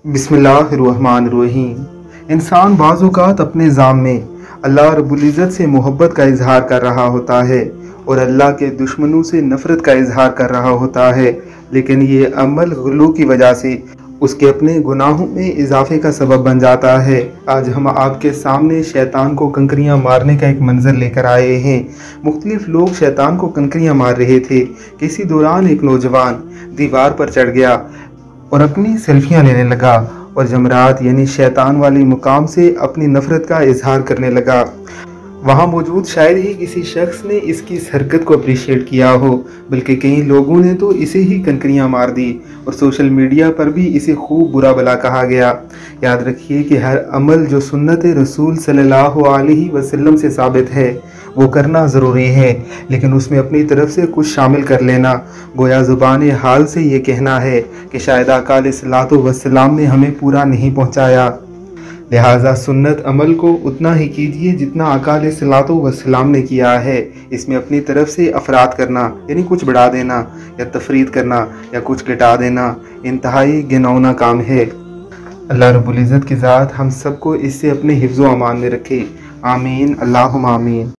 बिस्मिल्लाहिर्रहमानिर्रहीम। इंसान बाज़ औक़ात अपने ज़ाम में अल्लाह रब्बुल इज़्ज़त से मोहब्बत का इजहार कर रहा होता है और अल्लाह के दुश्मनों से नफ़रत का इजहार कर रहा होता है, लेकिन ये अमल गुलू की वजह से उसके अपने गुनाहों में इजाफे का सबब बन जाता है। आज हम आपके सामने शैतान को कंकरियां मारने का एक मंजर लेकर आए हैं। मुख्तलिफ लोग शैतान को कंकरियां मार रहे थे। किसी दौरान एक नौजवान दीवार पर चढ़ गया और अपनी सेल्फियां लेने लगा और जमरात यानी शैतान वाली मुकाम से अपनी नफरत का इजहार करने लगा। वहाँ मौजूद शायद ही किसी शख्स ने इसकी इस हरकत को अप्रिशिएट किया हो, बल्कि कई लोगों ने तो इसे ही कंकरियां मार दी और सोशल मीडिया पर भी इसे खूब बुरा भला कहा गया। याद रखिए कि हर अमल जो सुन्नत रसूल सल्लल्लाहु अलैहि वसल्लम से साबित है वो करना ज़रूरी है, लेकिन उसमें अपनी तरफ से कुछ शामिल कर लेना गोया ज़ुबान हाल से ये कहना है कि शायद आका अलैहिस्सलातु वस्सलाम ने हमें पूरा नहीं पहुँचाया। लिहाजा सुन्नत अमल को उतना ही कीजिए जितना आका अलैहिस्सलातु वस्सलाम ने किया है। इसमें अपनी तरफ से अफराद करना यानी कुछ बढ़ा देना या तफरीद करना या कुछ घटा देना इंतहाई घिनौना काम है। अल्लाह रब्बुल इज़्ज़त की ज़ात हम सबको इससे अपने हिफ्ज़ व अमान में रखे। आमीन अल्लाहुम्मा आमीन।